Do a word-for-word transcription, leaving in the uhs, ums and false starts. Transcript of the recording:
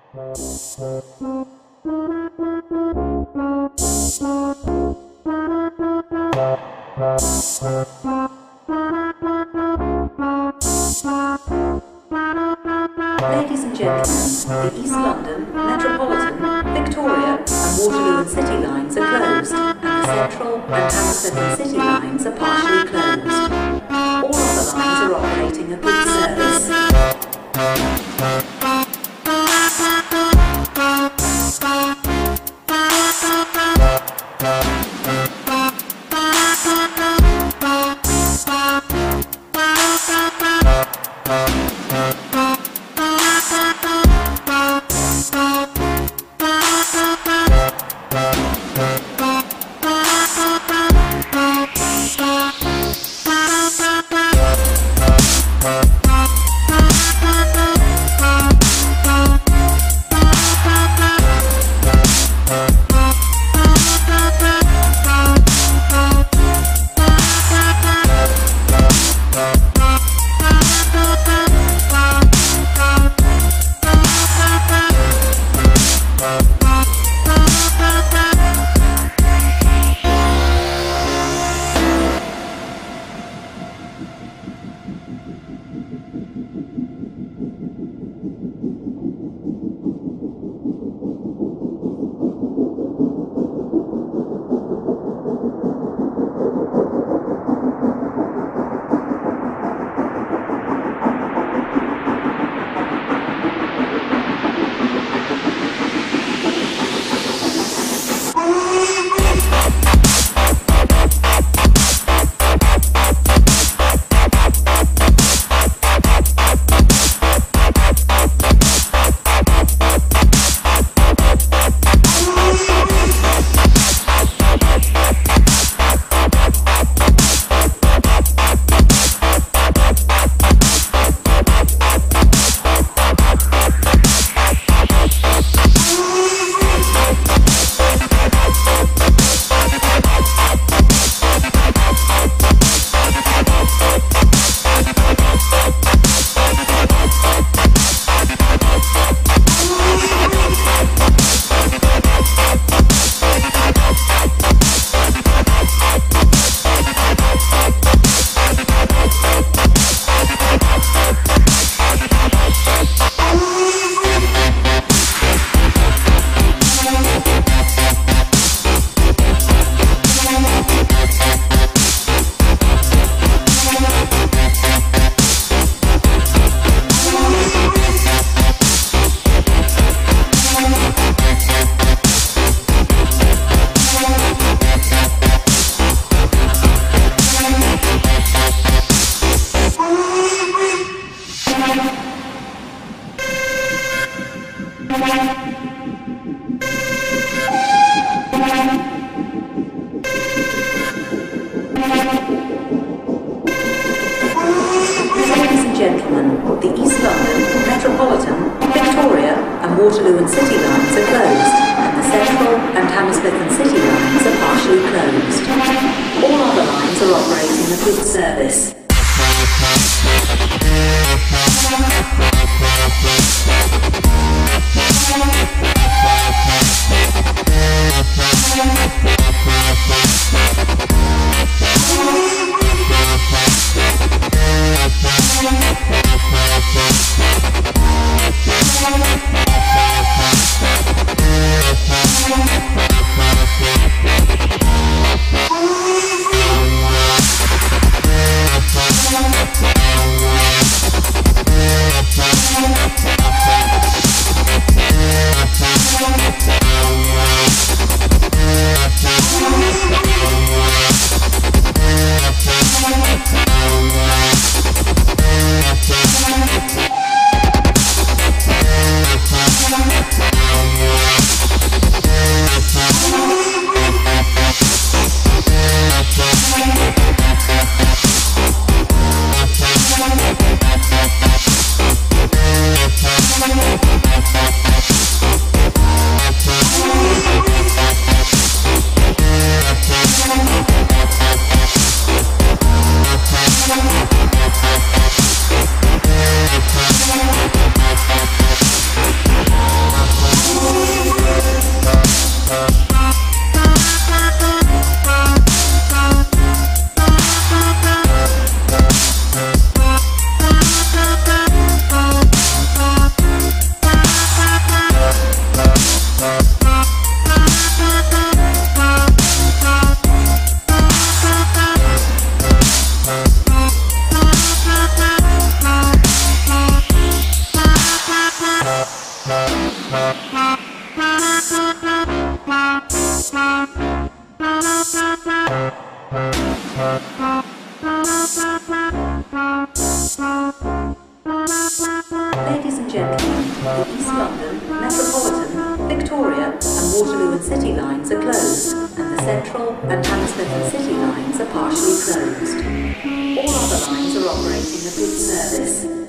Ladies and gentlemen, the East London, Metropolitan, Victoria and Waterloo and City lines are closed, and the Central and Hammersmith and City lines are partially closed. All other lines are operating a good service. Waterloo and City lines are closed, and the Central and Hammersmith and City lines are partially closed. All other lines are operating a good service. Ladies and gentlemen, the East London, Metropolitan, Victoria and Waterloo and City lines are closed, and the Central and Hammersmith and City lines are partially closed. All other lines are operating a good service.